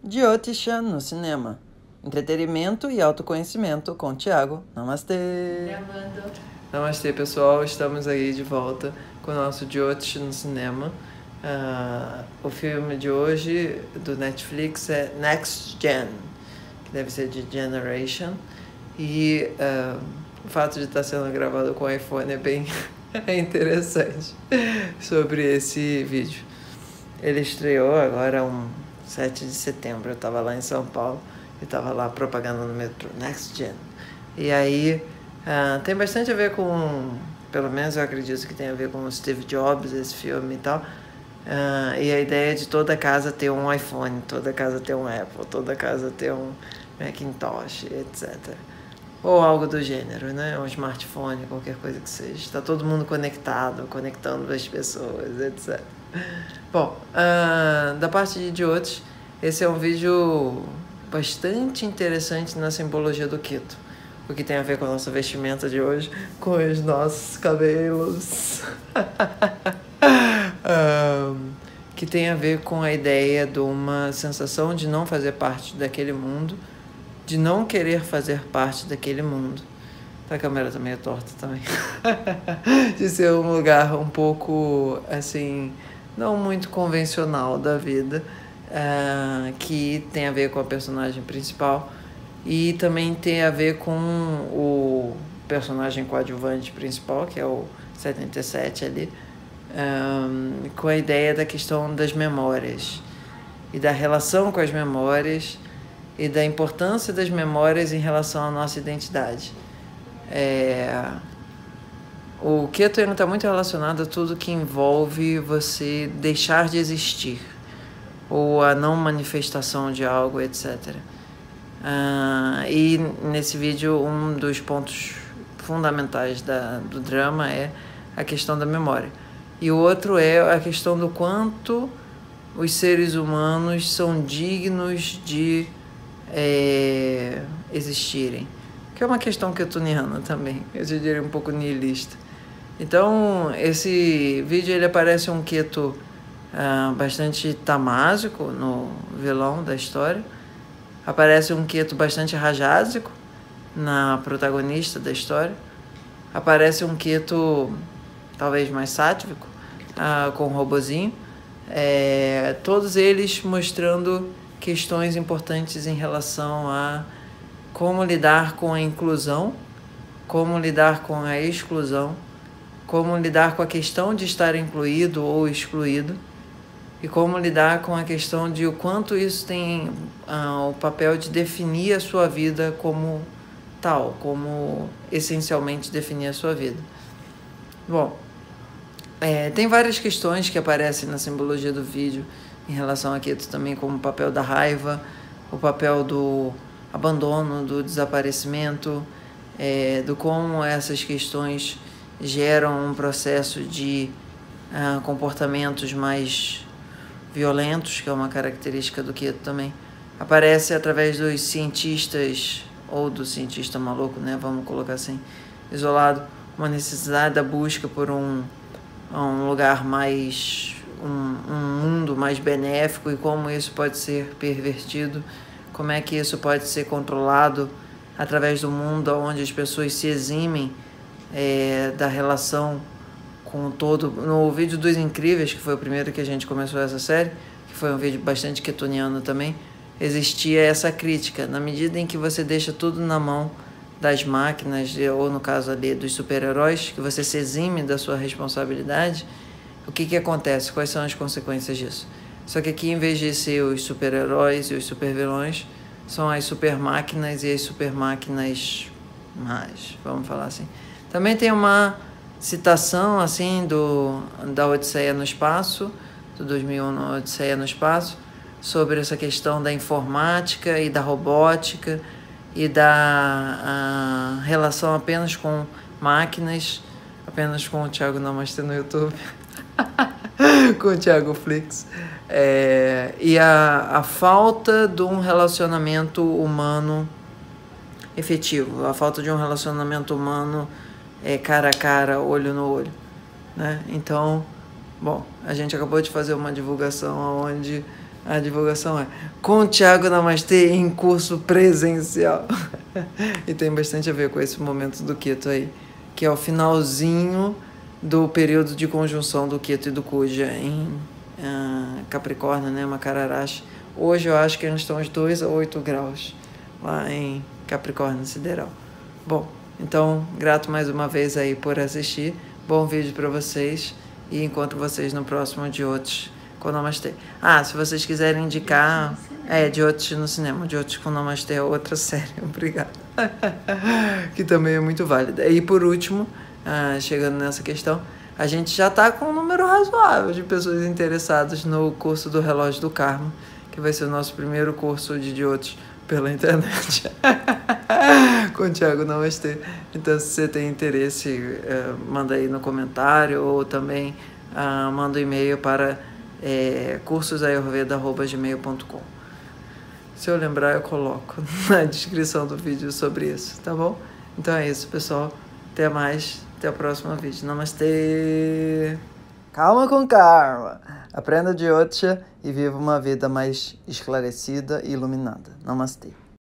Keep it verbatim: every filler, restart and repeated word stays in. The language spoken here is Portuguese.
Jyotisha no cinema. Entretenimento e autoconhecimento com Thiago. Namastê! Gravando. Namastê, pessoal. Estamos aí de volta com o nosso Jyotisha no cinema. Uh, o filme de hoje do Netflix é Next Gen, que deve ser de Generation. E uh, o fato de estar sendo gravado com o iPhone é bem interessante sobre esse vídeo. Ele estreou agora um sete de setembro. Eu estava lá em São Paulo e estava lá propaganda no metrô, Next Gen. E aí uh, tem bastante a ver com, pelo menos eu acredito que tem a ver com o Steve Jobs, esse filme e tal. Uh, e a ideia de toda casa ter um iPhone, toda casa ter um Apple, toda casa ter um Macintosh, etcétera. Ou algo do gênero, né? Um smartphone, qualquer coisa que seja. Está todo mundo conectado, conectando as pessoas, etcétera. Bom, uh, da parte de outros, esse é um vídeo bastante interessante na simbologia do keto. O que tem a ver com a nossa vestimenta de hoje, com os nossos cabelos. um, que tem a ver com a ideia de uma sensação de não fazer parte daquele mundo, de não querer fazer parte daquele mundo. A câmera tá meio torta também. De ser um lugar um pouco, assim, não muito convencional da vida, uh, que tem a ver com a personagem principal e também tem a ver com o personagem coadjuvante principal, que é o setenta e sete ali, um, com a ideia da questão das memórias e da relação com as memórias e da importância das memórias em relação à nossa identidade. É... O keto está muito relacionado a tudo que envolve você deixar de existir ou a não manifestação de algo, etcétera. Uh, e nesse vídeo um dos pontos fundamentais da, do drama é a questão da memória. E o outro é a questão do quanto os seres humanos são dignos de é, existirem. Que é uma questão ketoniana também, eu diria um pouco nihilista. Então, esse vídeo ele aparece um keto uh, bastante tamásico no vilão da história. Aparece um keto bastante rajásico na protagonista da história. Aparece um keto talvez mais sático, uh, com um robozinho. É, todos eles mostrando questões importantes em relação a como lidar com a inclusão, como lidar com a exclusão, como lidar com a questão de estar incluído ou excluído e como lidar com a questão de o quanto isso tem uh, o papel de definir a sua vida como tal, como essencialmente definir a sua vida. Bom, é, tem várias questões que aparecem na simbologia do vídeo em relação a keto também, como o papel da raiva, o papel do abandono, do desaparecimento, é, do como essas questões geram um processo de uh, comportamentos mais violentos, que é uma característica do keto também. Aparece através dos cientistas, ou do cientista maluco, né, vamos colocar assim, isolado, uma necessidade da busca por um, um lugar mais, um, um mundo mais benéfico e como isso pode ser pervertido, como é que isso pode ser controlado através do mundo onde as pessoas se eximem é, da relação com o todo. No vídeo dos Incríveis, que foi o primeiro que a gente começou essa série, que foi um vídeo bastante ketoniano também, existia essa crítica. Na medida em que você deixa tudo na mão das máquinas, ou no caso ali dos super-heróis, que você se exime da sua responsabilidade, o que que acontece? Quais são as consequências disso? Só que aqui, em vez de ser os super-heróis e os super-vilões, são as super-máquinas e as super-máquinas mais, vamos falar assim. Também tem uma citação, assim, do, da Odisseia no Espaço, do dois mil e um, no Odisseia no Espaço, sobre essa questão da informática e da robótica e da relação apenas com máquinas, apenas com o Thiago Namastê no YouTube, com o Thiago Flix. É, e a, a falta de um relacionamento humano efetivo, a falta de um relacionamento humano é, cara a cara, olho no olho, né? Então, bom, a gente acabou de fazer uma divulgação onde A divulgação é com o Thiago Namastê em curso presencial. E tem bastante a ver com esse momento do Ketu aí, que é o finalzinho do período de conjunção do Ketu e do Kuja em uh, Capricórnio, né, Makararashi. Hoje eu acho que eles estão uns dois a oito graus lá em Capricórnio Sideral. Bom, então, grato mais uma vez aí por assistir. Bom vídeo para vocês e encontro vocês no próximo de outros com Namastê. Ah, se vocês quiserem indicar... É, de outros no cinema. De outros com Namastê é outra série. Obrigada. Que também é muito válida. E por último, ah, chegando nessa questão, a gente já está com um número razoável de pessoas interessadas no curso do Relógio do Karma, que vai ser o nosso primeiro curso de Jyotish pela internet. Com o Thiago Namastê. Então, se você tem interesse, uh, manda aí no comentário ou também uh, manda um e-mail para é, cursos ayurveda arroba gmail ponto com. Se eu lembrar, eu coloco na descrição do vídeo sobre isso, tá bom? Então é isso, pessoal. Até mais. Até o próximo vídeo. Namastê! Calma com karma. Aprenda Jyotisha e viva uma vida mais esclarecida e iluminada. Namastê.